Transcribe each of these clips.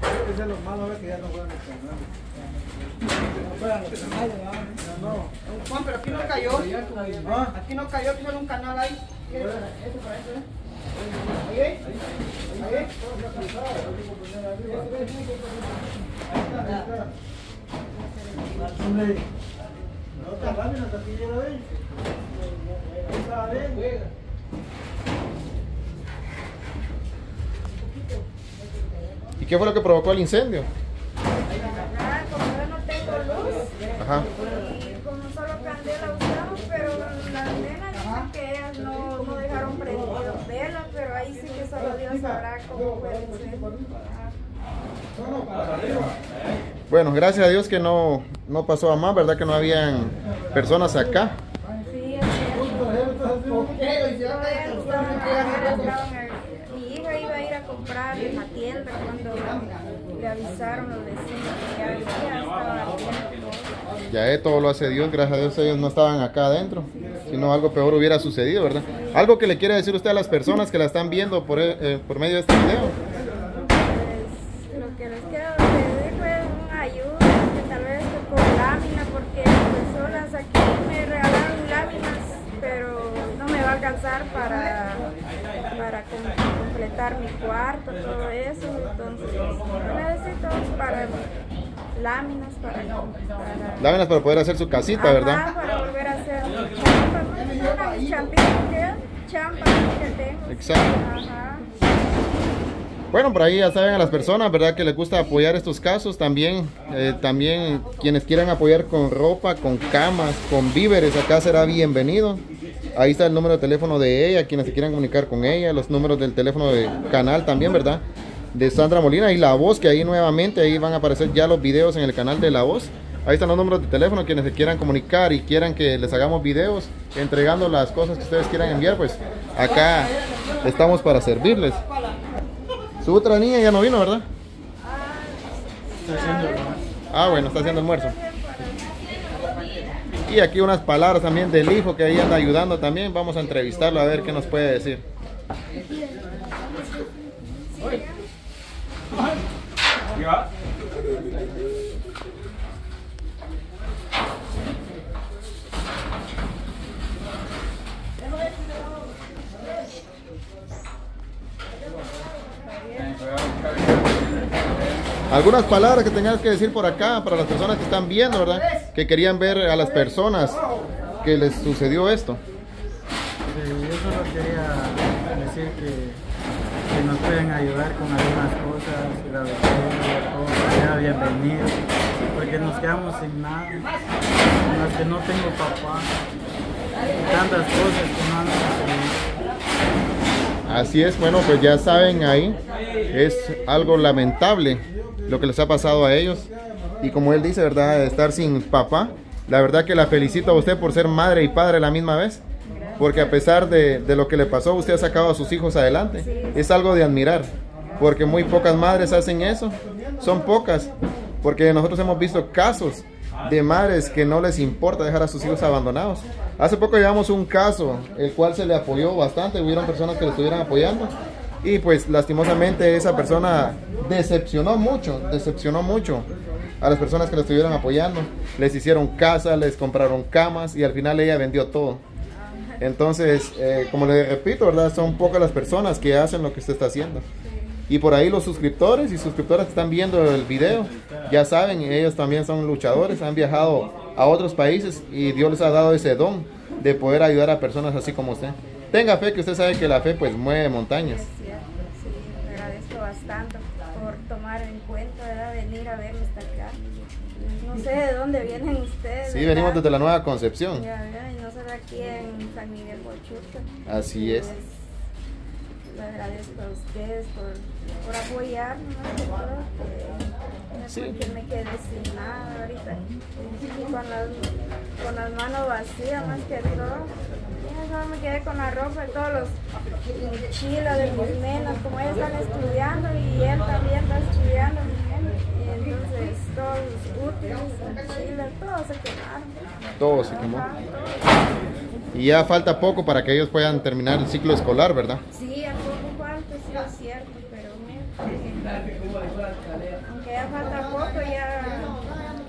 Ese es lo malo, que ya no juegan el canal. No juegan el canal, no. Juan, pero aquí no cayó. Aquí no cayó, aquí solo un canal ahí. Ese para eso, ¿eh? Ahí. Hombre, no te láminas, aquí llega de ahí. Está bien. ¿Y qué fue lo que provocó el incendio? Ah, como yo no tengo luz, Ajá. y como solo candela usamos, pero las nenas dicen que ellas no dejaron prendido velas, pero ahí sí que solo Dios sabrá cómo fue el incendio. Bueno, gracias a Dios que no pasó a más, ¿verdad? Que no habían personas acá. Sí, es mi hija iba a ir a comprar en la tienda cuando le avisaron los vecinos que ya estaba abierto. Ya todo lo hace Dios, gracias a Dios ellos no estaban acá adentro, sino algo peor hubiera sucedido, ¿verdad? Algo que le quiere decir usted a las personas que la están viendo por medio de este video. Pues lo que les quiero pedir fue una ayuda, que tal vez por lámina, porque las personas aquí me regalaron láminas, pero no me va a alcanzar para completar mi cuarto, todo eso, entonces necesito para láminas Láminas para poder hacer su casita, ajá, ¿verdad? para volver a hacer champa, mis champitas que champa que tengo. Exacto. Ajá. Bueno, por ahí ya saben a las personas, ¿verdad? Que les gusta apoyar estos casos. También quienes quieran apoyar con ropa, con camas, con víveres, acá será bienvenido. Ahí está el número de teléfono de ella, quienes se quieran comunicar con ella, los números del teléfono de canal también, ¿verdad? De Sandra Molina y La Voz, que ahí nuevamente, ahí van a aparecer ya los videos en el canal de La Voz. Ahí están los números de teléfono, quienes se quieran comunicar y quieran que les hagamos videos entregando las cosas que ustedes quieran enviar, pues acá estamos para servirles. Su otra niña ya no vino, ¿verdad? Ah, bueno, está haciendo almuerzo. Y aquí unas palabras también del hijo que ahí anda ayudando también. Vamos a entrevistarlo a ver qué nos puede decir. Algunas palabras que tengas que decir por acá para las personas que están viendo, ¿verdad? Que querían ver a las personas que les sucedió esto. Yo solo quería decir que nos pueden ayudar con algunas cosas, la vecina, todo sea bienvenido, porque nos quedamos sin nada, más que no tengo papá, y tantas cosas que no han sucedido. Así es, bueno, pues ya saben ahí, es algo lamentable lo que les ha pasado a ellos. Y como él dice, ¿verdad? De estar sin papá. La verdad que la felicito a usted por ser madre y padre a la misma vez. Porque a pesar de lo que le pasó, usted ha sacado a sus hijos adelante. Es algo de admirar. Porque muy pocas madres hacen eso. Son pocas. Porque nosotros hemos visto casos de madres que no les importa dejar a sus hijos abandonados. Hace poco llevamos un caso, el cual se le apoyó bastante. Hubieron personas que le estuvieran apoyando. Y pues lastimosamente esa persona decepcionó mucho a las personas que le estuvieron apoyando. Les hicieron casa, les compraron camas y al final ella vendió todo. Entonces, como le repito, ¿verdad? Son pocas las personas que hacen lo que usted está haciendo. Y por ahí los suscriptores y suscriptoras que están viendo el video, ya saben, ellos también son luchadores, han viajado a otros países y Dios les ha dado ese don de poder ayudar a personas así como usted. Tenga fe, que usted sabe que la fe pues mueve montañas. Es cierto, sí, le agradezco bastante por tomar en cuenta, ¿verdad? Venir a verme hasta acá. No sé de dónde vienen ustedes. Sí, ¿verdad? venimos desde la Nueva Concepción. Ya, ¿verdad? Y no sé, aquí en San Miguel Huachuca. Así es. Pues, le agradezco a ustedes por apoyarme, más que todo, Sí. porque me quedé sin nada ahorita. Y con las manos vacías, más que todo. Ya solo me quedé con la ropa y todos los mochilas de mis nenas, como ellas están estudiando y él también está estudiando, mi nena. Y entonces todos los útiles, mochilas, todos se quemaron. Todo se quemó. Ajá, todo. Y ya falta poco para que ellos puedan terminar el ciclo escolar, ¿verdad? Sí, a poco falta, sí es cierto, pero mira.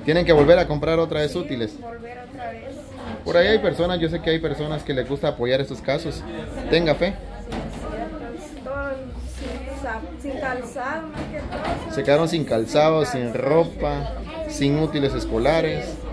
Tienen que volver a comprar otra vez útiles. Volver otra vez. Por ahí hay personas, yo sé que hay personas que les gusta apoyar estos casos. Tenga fe. Sin calzado más que todo. Se quedaron sin calzado, sin ropa, sin útiles escolares.